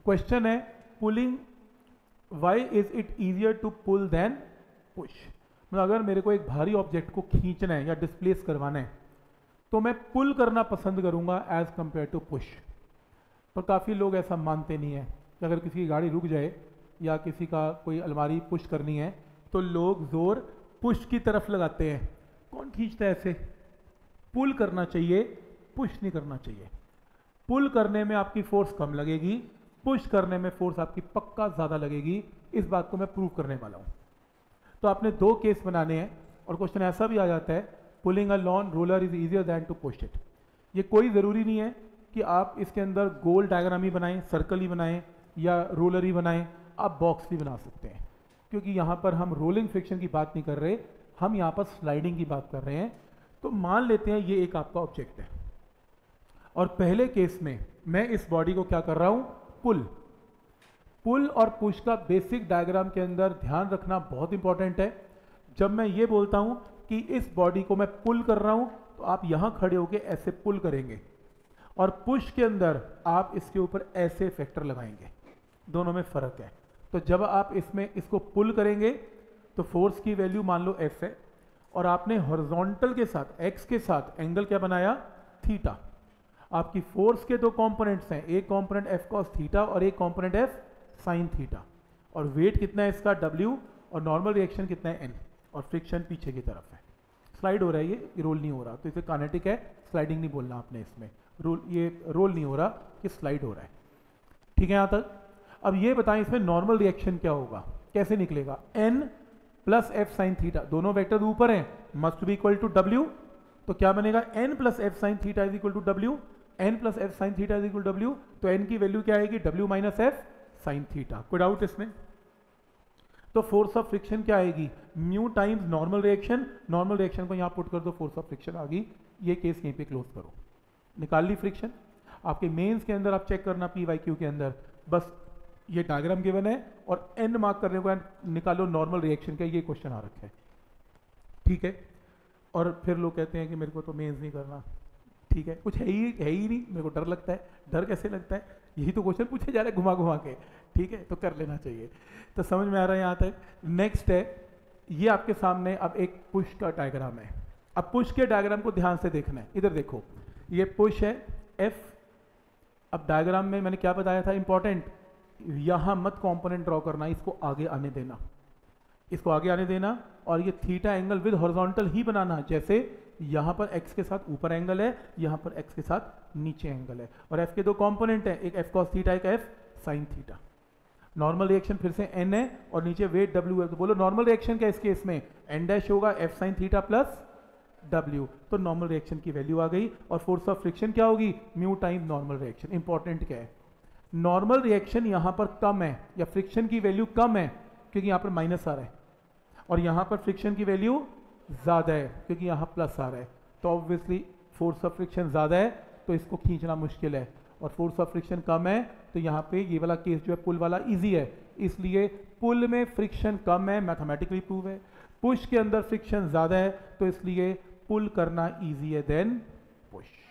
Question है pulling, why is it easier to pull than push. मतलब अगर मेरे को एक भारी ऑब्जेक्ट को खींचना है या डिस्प्लेस करवाना है तो मैं पुल करना पसंद करूंगा एज कंपेयर टू पुश। पर काफ़ी लोग ऐसा मानते नहीं है कि अगर किसी की गाड़ी रुक जाए या किसी का कोई अलमारी पुश करनी है तो लोग जोर पुश की तरफ लगाते हैं। कौन खींचता है ऐसे? पुल करना चाहिए, पुश नहीं करना चाहिए। पुल करने में आपकी फोर्स कम लगेगी, पुश करने में फोर्स आपकी पक्का ज़्यादा लगेगी। इस बात को मैं प्रूव करने वाला हूँ। तो आपने दो केस बनाने हैं और क्वेश्चन ऐसा भी आ जाता है pulling a lawn roller is easier than to push it. ये कोई ज़रूरी नहीं है कि आप इसके अंदर गोल डायग्राम ही बनाएं, सर्कल ही बनाएं या रोलर ही बनाएं, आप बॉक्स भी बना सकते हैं, क्योंकि यहाँ पर हम रोलिंग फ्रिक्शन की बात नहीं कर रहे, हम यहाँ पर स्लाइडिंग की बात कर रहे हैं। तो मान लेते हैं ये एक आपका ऑब्जेक्ट है और पहले केस में मैं इस बॉडी को क्या कर रहा हूँ? पुल और पुश का बेसिक डायग्राम के अंदर ध्यान रखना बहुत इंपॉर्टेंट है। जब मैं ये बोलता हूँ कि इस बॉडी को मैं पुल कर रहा हूँ तो आप यहाँ खड़े होकर ऐसे पुल करेंगे और पुश के अंदर आप इसके ऊपर ऐसे फैक्टर लगाएंगे। दोनों में फ़र्क है। तो जब आप इसमें इसको पुल करेंगे तो फोर्स की वैल्यू मान लो F है और आपने हॉरिजॉन्टल के साथ x के साथ एंगल क्या बनाया? थीटा। आपकी फोर्स के दो कंपोनेंट्स हैं, एक कंपोनेंट F cos थीटा और एक कंपोनेंट F sin थीटा। और वेट कितना है इसका? W। और नॉर्मल रिएक्शन कितना है? N। और फ्रिक्शन पीछे की तरफ है। स्लाइड हो रहा है, ये रोल नहीं हो रहा, तो इसे काइनेटिक है, स्लाइडिंग नहीं बोलना आपने इसमें। ये रोल नहीं हो रहा कि स्लाइड हो रहा है। ठीक है यहाँ तक? अब ये बताएं इसमें नॉर्मल रिएक्शन क्या होगा, कैसे निकलेगा? N plus F sin theta, दोनों वेक्टर ऊपर हैं, must be equal to W। तो क्या बनेगा? N plus F sin theta is equal to W। N plus F sin theta is equal to W। तो N की वैल्यू क्या आएगी? W minus F sin theta. कोई डाउट इसमें? तो फोर्स ऑफ फ्रिक्शन क्या आएगी? Mu times normal reaction. Normal reaction को यहाँ पुट कर दो, फोर्स ऑफ फ्रिक्शन आ गई। ये केस यहीं पे क्लोज करो। निकाल ली फ्रिक्शन। आपके मेंस के अंदर आप चेक करना PYQ के अंदर, बस ये डायग्राम गिवन है और N मार्क करने को निकालो नॉर्मल रिएक्शन का, ये क्वेश्चन आ रखा है। ठीक है? और फिर लोग कहते हैं कि मेरे को तो मेंस नहीं करना। ठीक है, कुछ है ही नहीं, मेरे को डर लगता है। डर कैसे लगता है? यही तो क्वेश्चन पूछे जा रहे हैं घुमा घुमा के। ठीक है, तो कर लेना चाहिए। तो समझ में आ रहा है यहाँ तक? नेक्स्ट है, ये आपके सामने अब एक पुश का डायग्राम है। अब पुश के डायग्राम को ध्यान से देखना है। इधर देखो, ये पुश है F। अब डायग्राम में मैंने क्या बताया था इंपॉर्टेंट? यहाँ मत कंपोनेंट ड्रॉ करना, इसको आगे आने देना, इसको आगे आने देना। और ये थीटा एंगल विद हॉरिजॉन्टल ही बनाना, जैसे यहाँ पर x के साथ ऊपर एंगल है, यहाँ पर x के साथ नीचे एंगल है। और f के दो कंपोनेंट हैं, एक F cos थीटा, एक F sin theta. Normal reaction फिर से N है और नीचे वेट W है। तो बोलो नॉर्मल रिएक्शन क्या इस केस में? N डैश होगा F sin theta plus W। तो नॉर्मल रिएक्शन की वैल्यू आ गई। और फोर्स ऑफ फ्रिक्शन क्या होगी? Mu time normal reaction. Important क्या है? नॉर्मल रिएक्शन यहाँ पर कम है या फ्रिक्शन की वैल्यू कम है क्योंकि यहाँ पर माइनस आ रहा है, और यहाँ पर फ्रिक्शन की वैल्यू ज़्यादा है क्योंकि यहाँ प्लस आ रहा है। तो ऑब्वियसली फोर्स ऑफ फ्रिक्शन ज़्यादा है तो इसको खींचना मुश्किल है, और फोर्स ऑफ फ्रिक्शन कम है तो यहाँ पे ये वाला केस जो है पुल वाला इजी है। इसलिए पुल में फ्रिक्शन कम है, मैथमेटिकली प्रूव है। पुश के अंदर फ्रिक्शन ज़्यादा है तो इसलिए पुल करना ईजी है देन पुश।